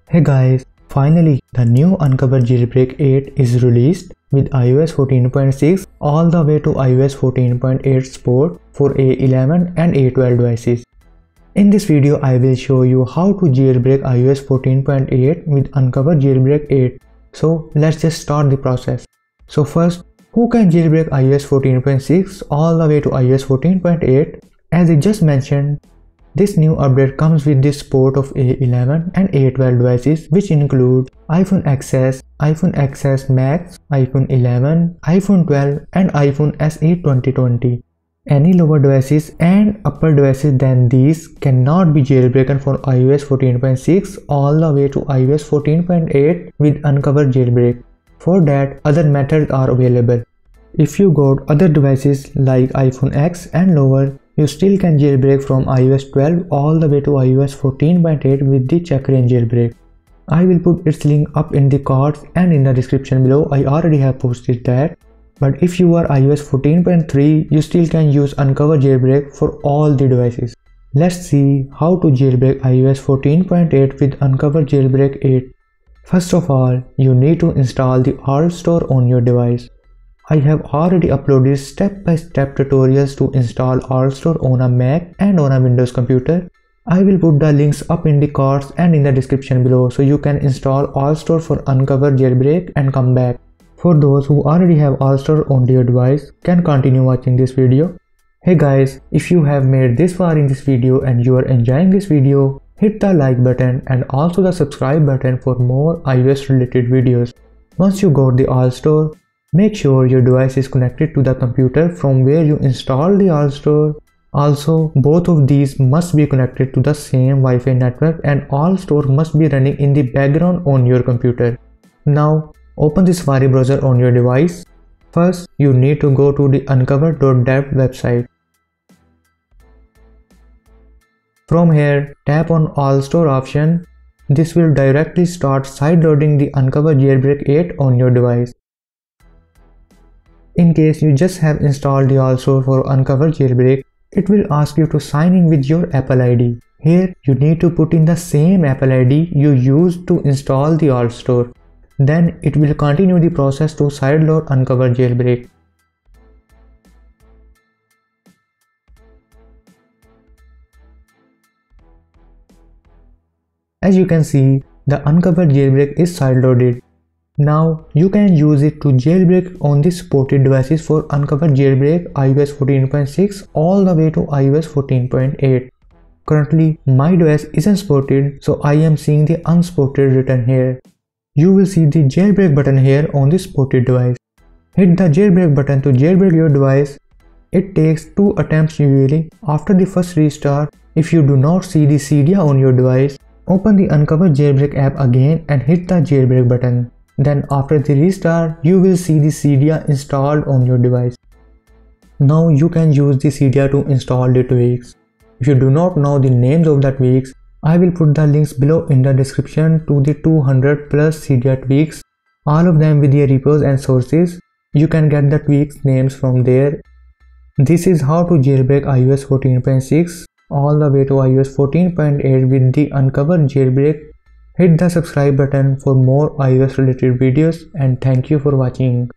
Hey guys, finally the new Unc0ver Jailbreak 8 is released with iOS 14.6 all the way to iOS 14.8 support for A11 and A12 devices. In this video I will show you how to jailbreak iOS 14.8 with Unc0ver Jailbreak 8. So let's just start the process. So first, who can jailbreak iOS 14.6 all the way to iOS 14.8? As I just mentioned, this new update comes with the support of A11 and A12 devices, which include iPhone XS, iPhone XS Max, iPhone 11, iPhone 12 and iPhone SE 2020. Any lower devices and upper devices than these cannot be jailbroken for iOS 14.6 all the way to iOS 14.8 with Unc0ver Jailbreak. For that, other methods are available. If you got other devices like iPhone X and lower, you still can jailbreak from iOS 12 all the way to iOS 14.8 with the check-in jailbreak. I will put its link up in the cards and in the description below. I already have posted that. But if you are iOS 14.3, you still can use Unc0ver Jailbreak for all the devices. Let's see how to jailbreak iOS 14.8 with Unc0ver Jailbreak 8. First of all, you need to install the Alt Store on your device. I have already uploaded step-by-step tutorials to install Alt Store on a Mac and on a Windows computer. I will put the links up in the cards and in the description below so you can install Alt Store for Unc0ver Jailbreak and come back. For those who already have Alt Store on their device, can continue watching this video. Hey guys, if you have made this far in this video and you are enjoying this video, hit the like button and also the subscribe button for more iOS related videos. Once you got the Alt Store, make sure your device is connected to the computer from where you installed the Alt Store. Also, both of these must be connected to the same Wi-Fi network and Alt Store must be running in the background on your computer. Now, open the Safari browser on your device. First, you need to go to the unc0ver.dev website. From here, tap on Alt Store option. This will directly start sideloading the Unc0ver Jailbreak 8 on your device. In case you just have installed the Alt Store for Unc0ver Jailbreak, it will ask you to sign in with your Apple ID. Here, you need to put in the same Apple ID you used to install the Alt Store. Then it will continue the process to sideload Unc0ver Jailbreak. As you can see, the Unc0ver Jailbreak is sideloaded. Now you can use it to jailbreak on the supported devices for Unc0ver Jailbreak iOS 14.6 all the way to iOS 14.8. Currently, my device isn't supported, so I am seeing the unsupported written here. You will see the jailbreak button here on the supported device. Hit the jailbreak button to jailbreak your device. It takes 2 attempts usually. After the first restart, if you do not see the Cydia on your device, open the Unc0ver Jailbreak app again and hit the jailbreak button. Then after the restart, you will see the Cydia installed on your device. Now you can use the Cydia to install the tweaks. If you do not know the names of the tweaks, I will put the links below in the description to the 200 plus Cydia tweaks, all of them with their repos and sources. You can get the tweaks names from there. This is how to jailbreak iOS 14.6 all the way to iOS 14.8 with the Unc0ver Jailbreak. Hit the subscribe button for more iOS related videos and thank you for watching.